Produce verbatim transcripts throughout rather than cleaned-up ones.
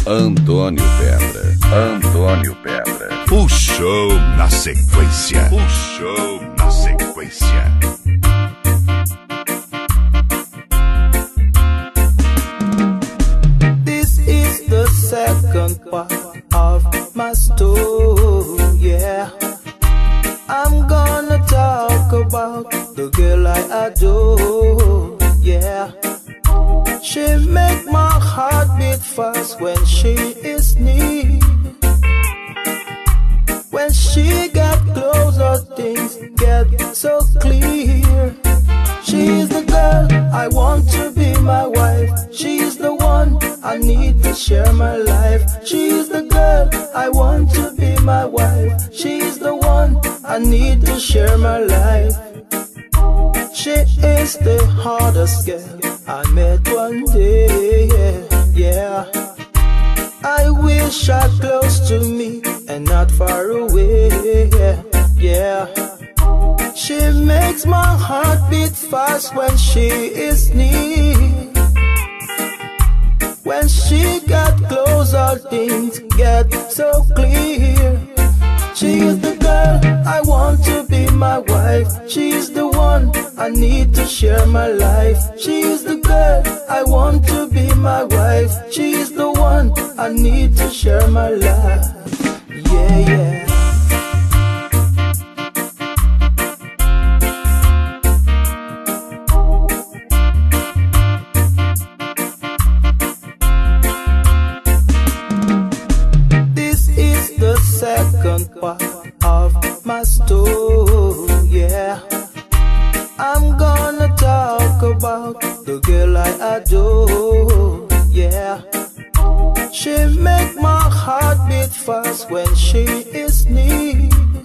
Antônio Pedra. Antônio Pedra. O show na sequência. O show na sequência. This is the second part of my story, yeah. I'm gonna talk about the girl I adore, yeah. She make my heart beat fast when she is near. When she get closer, things get so clear. She's the girl I want to be my wife. She's the one I need to share my life. She's the girl I want to be my wife. She's the one I need to share my life. She is the hardest girl I met one day, yeah, yeah. I wish her close to me and not far away, yeah, yeah. She makes my heart beat fast when she is near. When she got closer, things get so clear. She is the girl I want to be my wife. She's the one I need to share my life. She's the girl I want to be my wife. She's the one I need to share my life. Yeah, yeah. This is the second part of my story, yeah. I'm gonna talk about the girl I adore, yeah. She make my heart beat fast when she is near.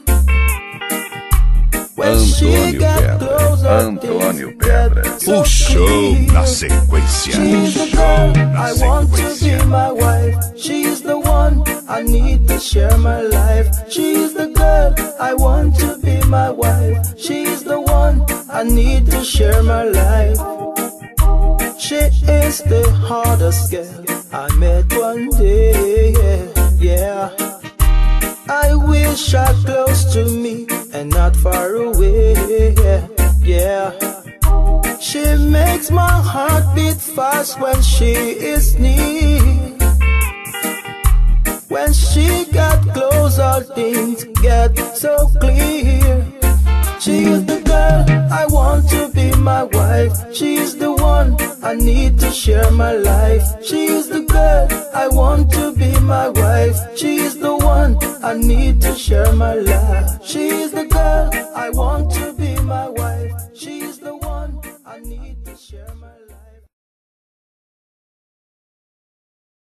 When she get closer, Antônio Pedra. O show na sequência. She's the girl I want to be my wife. She's the one I need to share my life. She's the girl I want to be my wife. She's the one I need to share my life. She is the hardest girl I met one day, yeah, yeah. I wish her close to me and not far away, yeah, yeah. She makes my heart beat fast when she is near. When she got closer, things get so clear. She is the girl I want to be my wife. She's the one I need to share my life. She's the girl I want to be my wife. She's the one I need to share my life. She's the girl I want to be my wife. She's the one I need to share my life.